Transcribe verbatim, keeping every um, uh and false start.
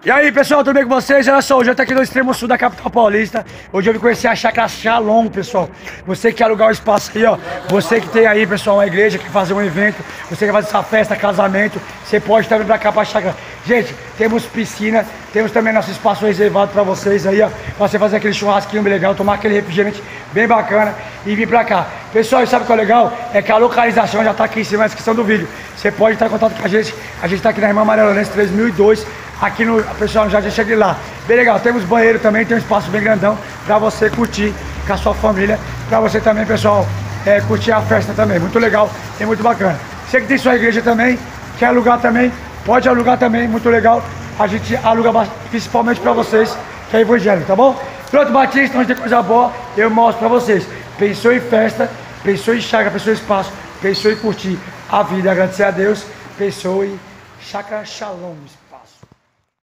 E aí pessoal, tudo bem com vocês? Olha só, hoje eu tô aqui no extremo sul da capital paulista. Hoje eu vim conhecer a Chácara Shalom, pessoal. Você que quer alugar o espaço aí, ó. Você que tem aí, pessoal, uma igreja que quer fazer um evento. Você quer fazer essa festa, casamento. Você pode também vir pra cá pra Chácara. Gente, temos piscina. Temos também nosso espaço reservado pra vocês aí, ó. Pra você fazer aquele churrasquinho bem legal, tomar aquele refrigerante bem bacana e vir pra cá. Pessoal, e sabe o que é legal? É que a localização já tá aqui em cima na descrição do vídeo. Você pode estar em contato com a gente. A gente tá aqui na Irmã Maria três mil e dois. Aqui no, pessoal, no Jardim Chegue lá. Bem legal, temos banheiro também, tem um espaço bem grandão pra você curtir com a sua família. Pra você também, pessoal, é, curtir a festa também. Muito legal e muito bacana. Você que tem sua igreja também, quer alugar também, pode alugar também, muito legal. A gente aluga principalmente pra vocês, que é evangélico, tá bom? Pronto, Batista, onde tem coisa boa, eu mostro pra vocês. Pensou em festa, pensou em chácara, pensou em espaço, pensou em curtir a vida, agradecer a Deus, pensou em Chácara Shalom.